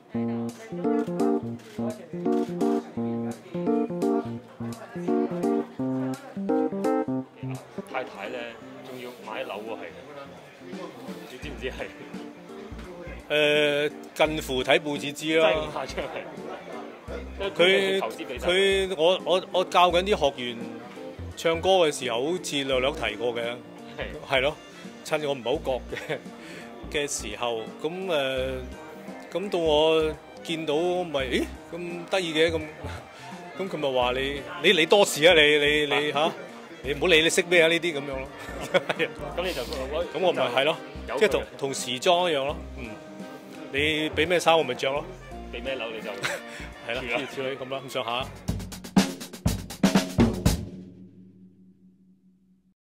太太咧，仲要買樓喎，係，你知唔知係？ 近乎睇報紙知啦。 真係咁誇張係。 我教緊啲學員唱歌嘅時候，好似略略提過嘅，係咯，趁我唔係好覺嘅時候，咁到我見到咪，咦咁得意嘅咁佢咪話你多事啊你嚇，你唔好理你識咩啊呢啲咁樣咯。 咁你就咁我咪係咯，即係同時裝一樣咯。你俾咩衫我咪着咯， 俾咩樓你就係啦，諸如此類咁啦，咁上下。